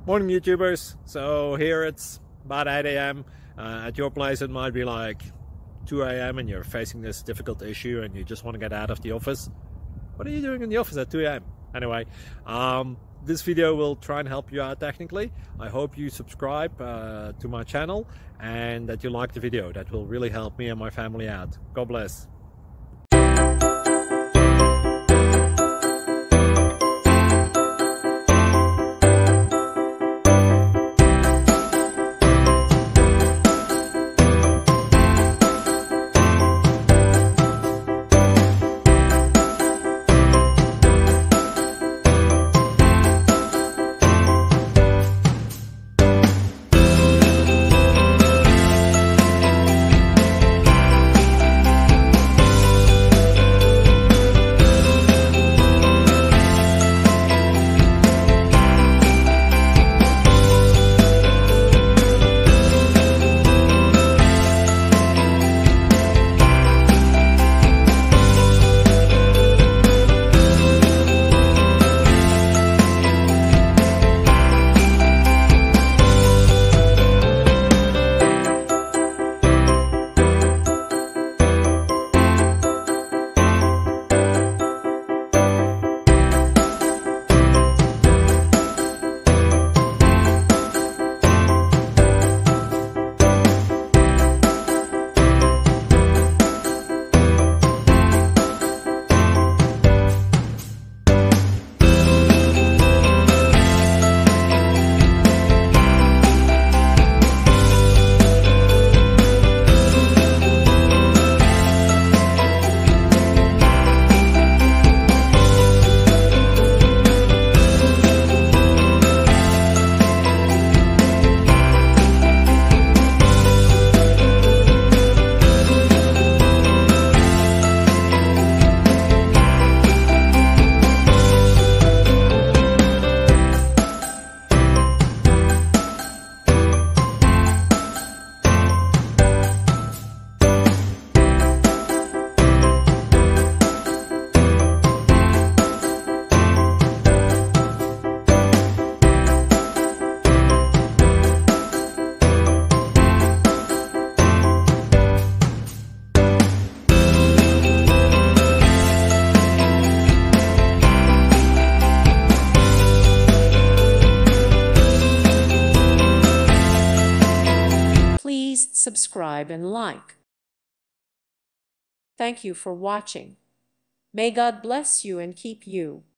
Morning YouTubers. So here it's about 8 a.m. At your place it might be like 2 a.m. and you're facing this difficult issue and you just want to get out of the office. What are you doing in the office at 2 a.m.? Anyway, this video will try and help you out technically. I hope you subscribe to my channel and that you like the video. That will really help me and my family out. God bless. Please subscribe and like. Thank you for watching. May God bless you and keep you.